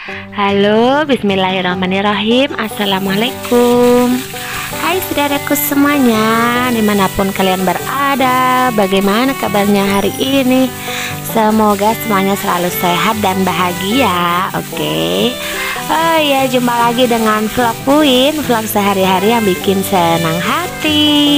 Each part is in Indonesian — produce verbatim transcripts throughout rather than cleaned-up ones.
Halo, bismillahirrahmanirrahim. Assalamualaikum. Hai saudaraku semuanya, dimanapun kalian berada, bagaimana kabarnya hari ini? Semoga semuanya selalu sehat dan bahagia. Oke. Oh ya, jumpa lagi dengan vlog Puin, vlog sehari-hari yang bikin senang hati.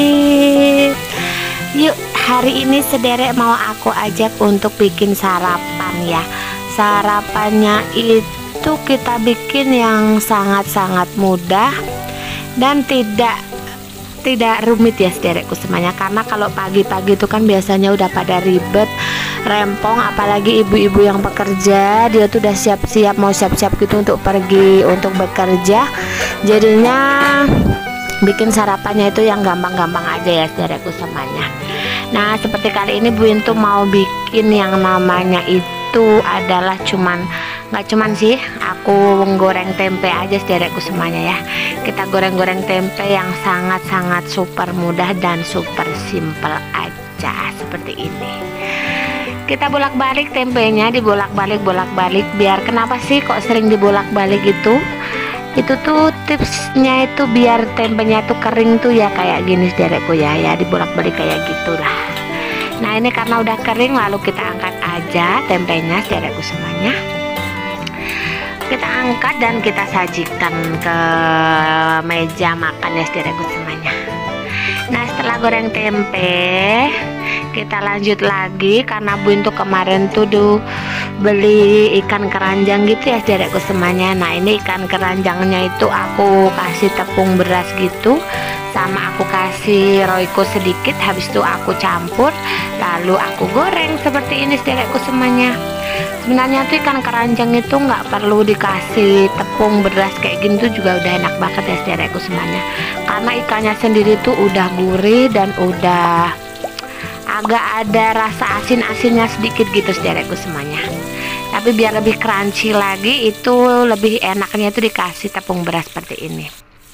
Yuk, hari ini sederek mau aku ajak untuk bikin sarapan ya. Sarapannya itu kita bikin yang sangat-sangat mudah dan tidak tidak rumit ya sederekku semuanya, karena kalau pagi-pagi itu kan biasanya udah pada ribet rempong, apalagi ibu-ibu yang bekerja, dia tuh udah siap-siap mau siap-siap gitu untuk pergi untuk bekerja, jadinya bikin sarapannya itu yang gampang-gampang aja ya sederekku semuanya. Nah, seperti kali ini Bu Intu mau bikin yang namanya itu itu adalah cuman nggak cuman sih aku menggoreng tempe aja sederekku semuanya ya. Kita goreng-goreng tempe yang sangat-sangat super mudah dan super simple aja seperti ini. Kita bolak-balik tempenya, dibolak-balik bolak-balik biar kenapa sih kok sering dibolak-balik itu? Itu tuh tipsnya itu biar tempenya tuh kering tuh ya kayak gini sederekku ya, ya dibolak-balik kayak gitulah. Nah, ini karena udah kering, lalu kita angkat aja tempenya sederekku semuanya. Kita angkat dan kita sajikan ke meja makan ya sederekku semuanya. Nah, setelah goreng tempe, kita lanjut lagi karena Bu Intu kemarin tuh duh, beli ikan keranjang gitu ya sederekku semuanya. Nah, ini ikan keranjangnya itu aku kasih tepung beras gitu, sama aku kasih roiko sedikit, habis itu aku campur lalu aku goreng seperti ini sederekku semuanya. Sebenarnya tuh ikan keranjang itu nggak perlu dikasih tepung beras kayak gini tuh juga udah enak banget ya sederekku semuanya, karena ikannya sendiri tuh udah gurih dan udah agak ada rasa asin-asinnya sedikit gitu sederekku semuanya. Tapi biar lebih crunchy lagi, itu lebih enaknya itu dikasih tepung beras seperti ini.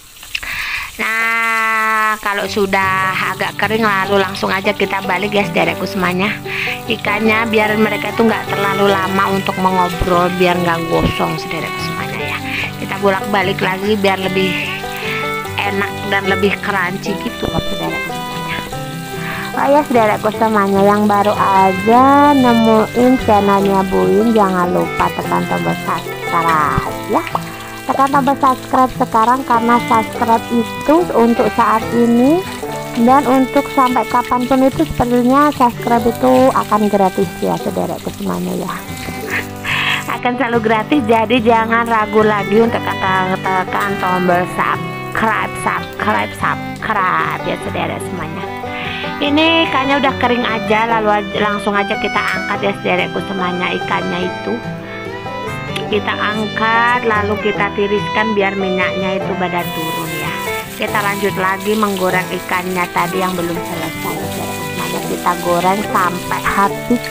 Nah, kalau sudah agak kering lalu langsung aja kita balik ya sederekku semuanya ikannya, biar mereka itu nggak terlalu lama untuk mengobrol, biar nggak gosong sederekku semuanya ya. Kita bolak-balik lagi biar lebih enak dan lebih crunchy gitu loh sederekku semuanya. Oh ya sederekku semuanya, yang baru aja nemuin channelnya Buin, jangan lupa tekan tombol subscribe ya. Tekan tombol subscribe sekarang, karena subscribe itu untuk saat ini dan untuk sampai kapanpun itu sepertinya subscribe itu akan gratis ya sederekku semuanya ya. Akan selalu gratis, jadi jangan ragu lagi untuk tekan, tekan tombol subscribe subscribe subscribe ya sederek semuanya. Ini ikannya udah kering aja, lalu aja, langsung aja kita angkat ya sederekku semuanya. Ikannya itu kita angkat lalu kita tiriskan biar minyaknya itu pada turun ya. Kita lanjut lagi menggoreng ikannya tadi yang belum selesai ya. Kita goreng sampai habis.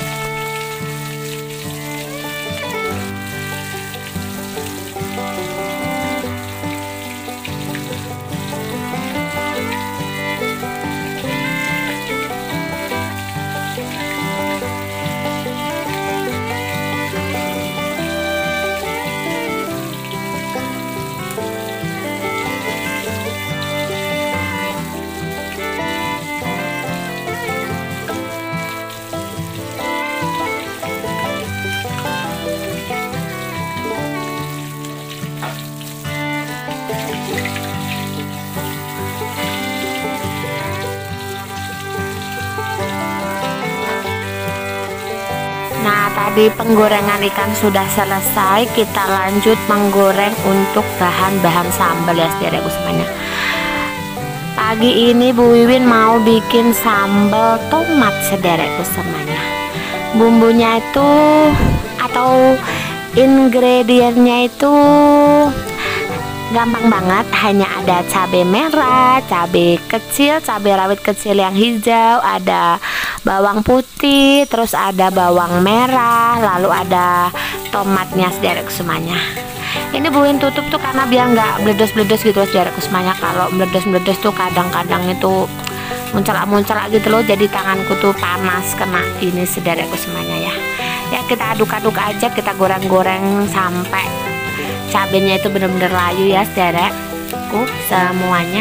Nah, tadi penggorengan ikan sudah selesai, kita lanjut menggoreng untuk bahan-bahan sambal ya sederekku semuanya. Pagi ini Bu Wiwin mau bikin sambal tomat sederekku semuanya. Bumbunya itu atau ingredientnya itu gampang banget, hanya ada cabai merah, cabai kecil, cabai rawit kecil yang hijau, ada bawang putih, terus ada bawang merah, lalu ada tomatnya sederek semuanya. Ini buin tutup tuh karena biar nggak meledos-meledos gitu sederek semuanya. Kalau meledos-meledos tuh kadang-kadang itu muncrat-muncrat gitu loh, jadi tanganku tuh panas kena ini sederekku semuanya ya. Ya kita aduk-aduk aja, kita goreng-goreng sampai cabenya itu bener-bener layu ya sederekku semuanya.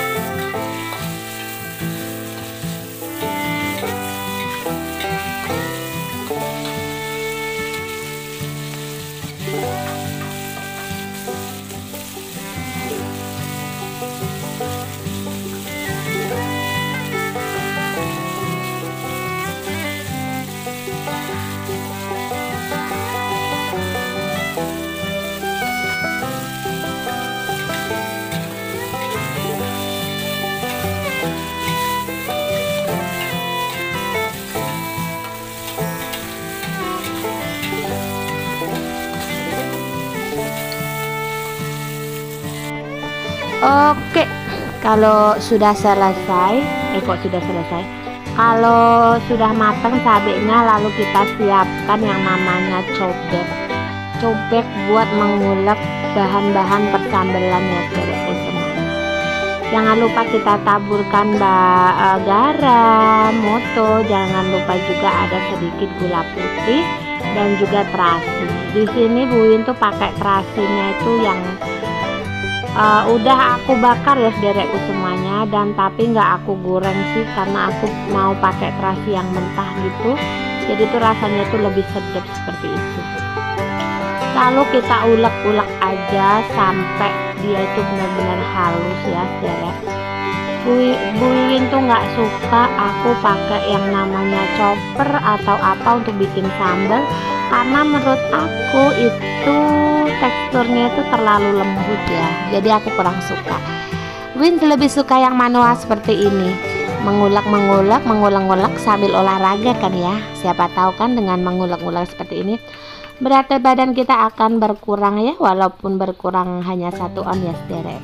Oke, kalau sudah selesai, eh kok sudah selesai? Kalau sudah matang cabenya, lalu kita siapkan yang namanya cobek. Cobek buat mengulek bahan-bahan persambelan ya saudaraku semuanya. Jangan lupa kita taburkan uh, garam, moto, jangan lupa juga ada sedikit gula putih dan juga terasi. Di sini Bu Win tuh pakai terasinya itu yang Uh, udah aku bakar ya sederekku semuanya, dan tapi nggak aku goreng sih karena aku mau pakai terasi yang mentah gitu, jadi tuh rasanya tuh lebih sedap seperti itu. Lalu kita ulek-ulek aja sampai dia itu benar-benar halus ya sederek. Bu Win tuh nggak suka aku pakai yang namanya chopper atau apa untuk bikin sambal, karena menurut aku itu teksturnya itu terlalu lembut ya, jadi aku kurang suka. Win lebih suka yang manual seperti ini, mengulek-mengulek, mengulek-ulek sambil olahraga kan ya. Siapa tahu kan dengan mengulek-ulek seperti ini berat badan kita akan berkurang ya, walaupun berkurang hanya satu on ya sederek.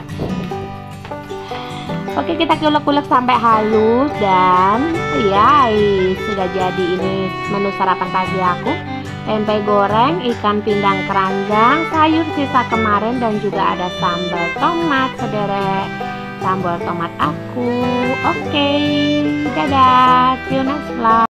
Oke, kita ulek-ulek sampai halus dan ya sudah jadi ini menu sarapan pagi aku. Tempe goreng, ikan pindang keranjang, sayur sisa kemarin, dan juga ada sambal tomat sederek. Sambal tomat aku. Oke, dadah, see you next vlog.